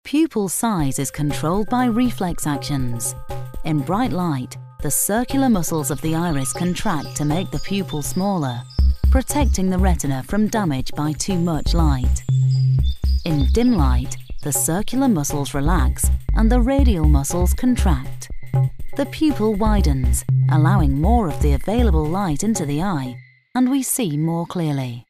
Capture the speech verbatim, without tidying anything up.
Pupil size is controlled by reflex actions. In bright light, the circular muscles of the iris contract to make the pupil smaller, protecting the retina from damage by too much light. In dim light, the circular muscles relax and the radial muscles contract. The pupil widens, allowing more of the available light into the eye, and we see more clearly.